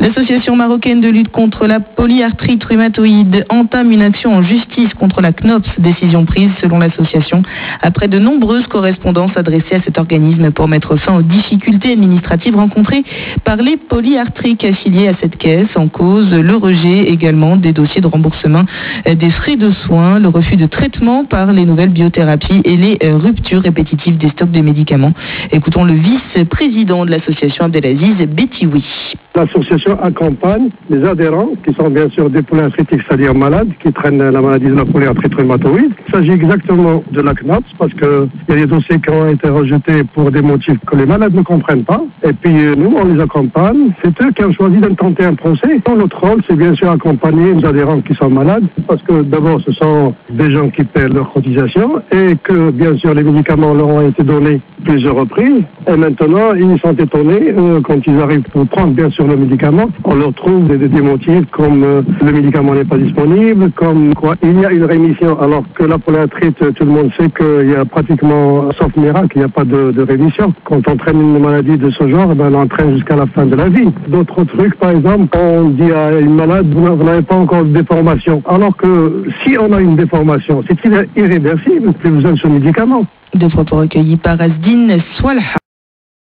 L'association marocaine de lutte contre la polyarthrite rhumatoïde entame une action en justice contre la CNOPS, décision prise selon l'association après de nombreuses correspondances adressées à cet organisme pour mettre fin aux difficultés administratives rencontrées par les polyarthriques affiliés à cette caisse. En cause, le rejet également des dossiers de remboursement des frais de soins, le refus de traitement par les nouvelles biothérapies et les ruptures répétitives des stocks de médicaments. Écoutons le vice-président de l'association, Abdelaziz Betioui. L'association accompagne les adhérents qui sont bien sûr des polyarthritiques, c'est-à-dire malades, qui traînent la maladie de la polyarthrite rhumatoïde. Il s'agit exactement de la CNOPS parce qu'il y a des dossiers qui ont été rejetés pour des motifs que les malades ne comprennent pas. Et puis nous, on les accompagne. C'est eux qui ont choisi d'intenter un procès. Notre rôle, c'est bien sûr accompagner les adhérents qui sont malades parce que d'abord, ce sont des gens qui paient leurs cotisations et que bien sûr les médicaments leur ont été donnés plusieurs reprises. Et maintenant, ils sont étonnés quand ils arrivent pour prendre bien sûr le médicament. On leur trouve des motifs comme le médicament n'est pas disponible, comme quoi il y a une rémission alors que la polyarthrite, tout le monde sait qu'il y a pratiquement, sauf miracle, il n'y a pas de rémission. Quand on traîne une maladie de ce genre, on entraîne jusqu'à la fin de la vie. D'autres trucs, par exemple, on dit à une malade, vous n'avez pas encore de déformation. Alors que si on a une déformation, c'est irréversible, plus besoin de ce médicament. Deux propos recueillis par Asdine Swalha.